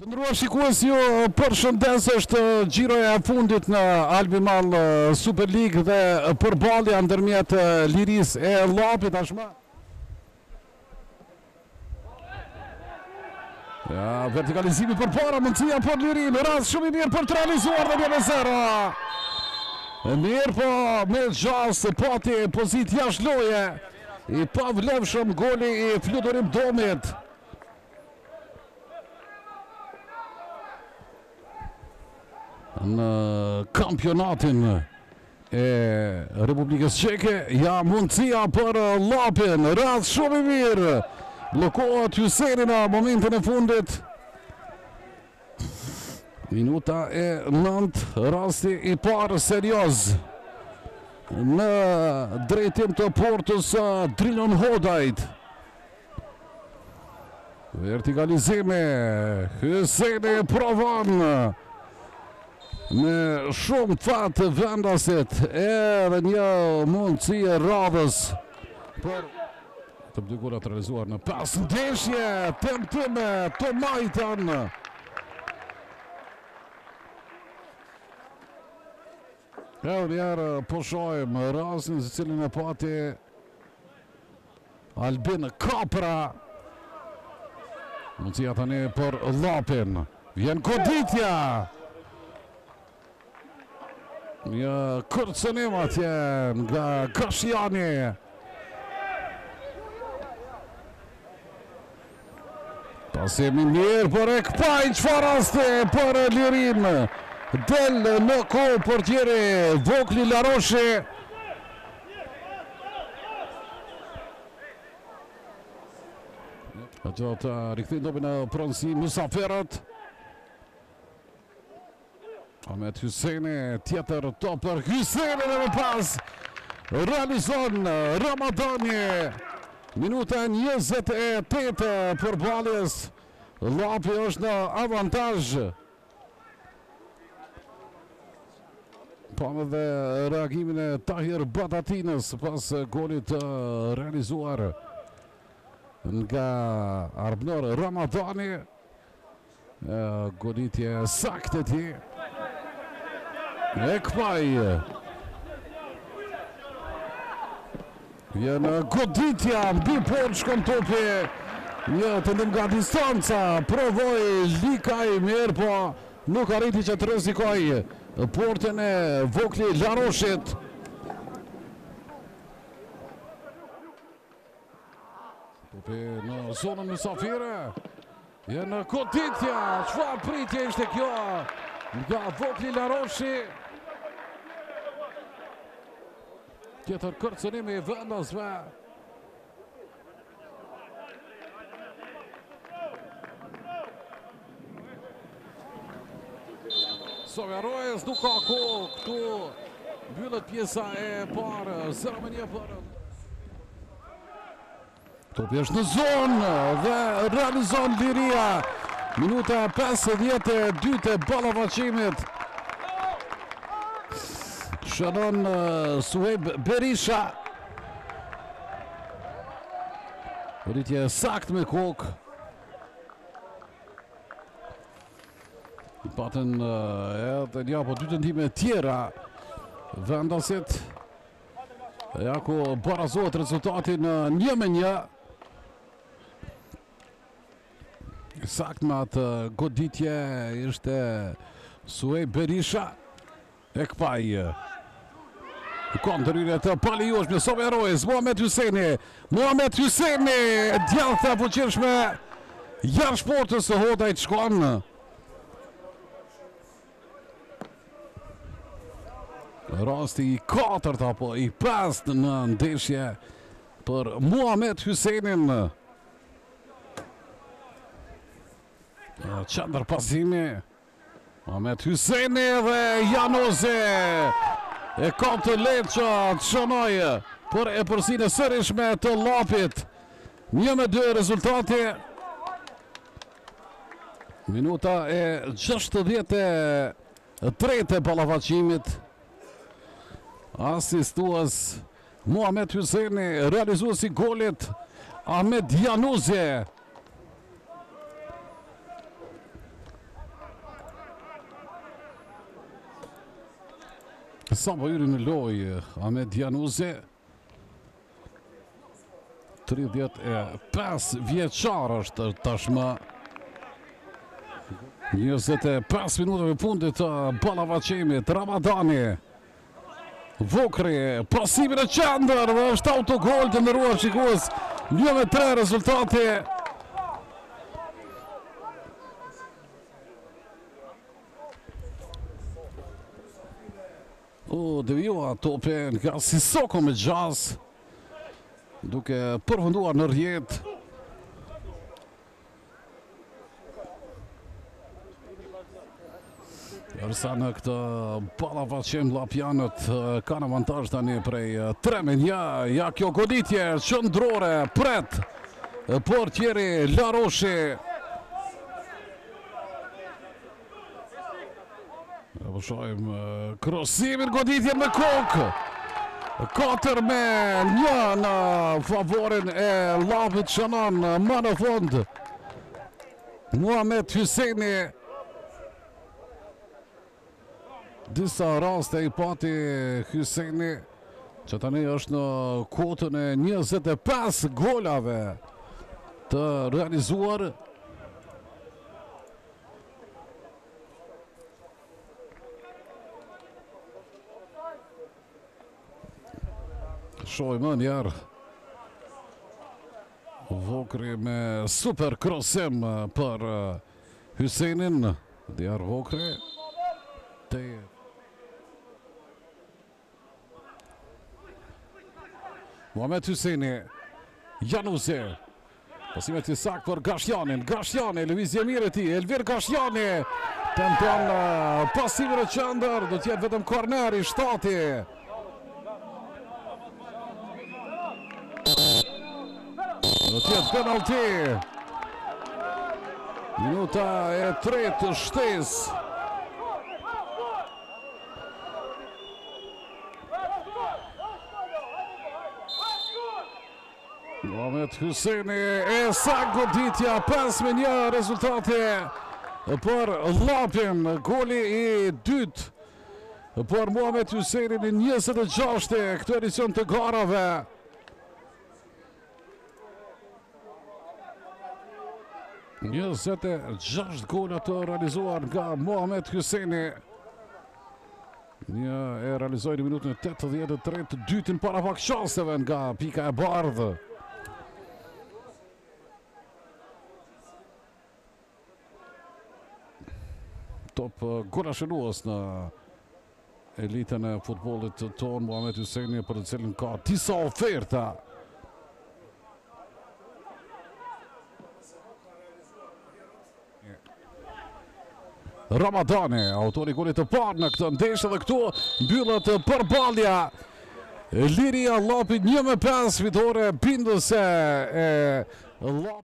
Të ndruar shikues, ju përshëndes, është gjiroja e fundit në Albi Mall Super League dhe përballja ndërmjet Liris e Llapit tashmë. Ja, vertikalizimi përpara, mundësia për Lirin, rast shumë i mirë për të realizuar dhe bjene zero. Mirë po me gjas, pati pozit jashtë loje, i pavlefshëm goli i Fluturim Domit. Në kampionatin e Republikës Çeke, ja mundësia për Llapin, rast shumë i mirë, blokohet Hyseni në momentin e fundit. Minuta e 9, rasti i parë serioz në drejtim të portës Drilon Hodajt. Vertikalizime, Hyseni provon me shumë fatë vendasit, edhe një mundësi e radhës për të dy golat realizuar në pas ndeshje, temtime të majtan. Edhe njerë po shojmë rastin se cilin e pati Albin Kapra. Mundësia tani për Llapin, vjen goditja. Një kërcënim atje nga Kashiani. Pasimi mirë për Ekpaj, çfarë rasti për Lirin. Del në kohë portieri Vokli Laroshi. Ato të rikthejnë dobi në pronësi Musaferët. Ahmet Hyseni, tjetër top për Hyseni dhe më pas realizon Ramadani. Minuta 28 për baljes, Llapi është në avantazh. Pamë dhe reagimin e Tahir Batatinës pas golit realizuar nga Arbnor Ramadani. Goditje saktë ti. Ekpaj vjen goditja mbi portë, shkon topi, një tendim nga distanca, provoi Likaj mirë, po nuk arriti që të rrezikoj portën e Vokli Laroshit. Topi në zonën mysafire, vjen goditja, çfarë pritje ishte kjo nga Vokli Laroshi. Tjetër kërcënimi i vendasve. Sogarojes nuk ka kohë, këtu mbyllet pjesa e parë, 0-1 për. Topi është në zonë dhe realizon Liria. Minuta 52 e ballavaqimit. Shënon Suhejb Berisha. Rritje sakt me kokë. I patën edhe një apo dy tentime tjera vendasit. Ja ku barazohet rezultatin 1-1. Sakt me atë goditje ishte Suhejb Berisha. Ekpaj kontërire të palijueshme, Soverojës, Muhamet Hyseni. Muhamet Hyseni, djathta fuqishme jashtë portës së Hodajt shkon. Rasti i 4 apo i 5 në ndeshje për Muhamet Hysenin. Qendër pasimi Muhamet Hyseni dhe Janoze e ka të lehtë që të shënojë për e përsinë sërishme të Llapit. 1-2 rezultati. Minuta e 63 e ballavaqimit. Asistues Muhamet Hyseni, realizuesi golit Ahmed Janoze. Sa po hyri në lojë Ahmed Januzi, 35 vjeçar është tashmë. 25 minutave fundit të ballafaqimit. Ramadani, Vokri, pasimin e qendër dhe është autogol të ndëruar shikues. 1-3 rezultati. Devijua topi nga Sissoko me Gjaz, duke përfunduar në rrjet. Dërsa në këtë ballafaqim llapianët kanë avantazh tani prej 3-1. Ja kjo goditje qendrore pret portieri Laroshi. Po shohim krosimin, goditjen me kokë. 4-1 në favorin e Llapit Shanan. Më në fund Muhamet Hyseni. Disa raste i pati Hyseni, që tani është në kotën e 25 golave të realizuar. Shohim më njerë Vokri me super krosim për Hysenin. Djar Vokri Muhamet Hyseni, Januzi, pasimet i sak për Gashjanin. Gashjani, lëvizje mirë e ti, Elvir Gashjani tenton pasimin e qendër, do t'jetë vetëm korneri shtati. Do t'jetë penalti. Minuta e 3 të shtesë. Muhamet Hyseni e sa goditja, 5-1 rezultati për Llapin. Goli i dytë për Muhamet Hyseni në 26 këtë edicion të garave. Një 26 gola të realizuar nga Muhamet Hyseni. Një e realizoi në minutën 83 të dytin para pak qanseve nga pika e bardhë. Top gola shënues në elitën e futbollit tonë, Muhamet Hyseni, për të cilin ka disa oferta. Ramadani, autori golit të parë në këtë ndeshje, dhe këtu mbyllet përballja. Liria Llapi 1-5, fitore bindëse e Llapit.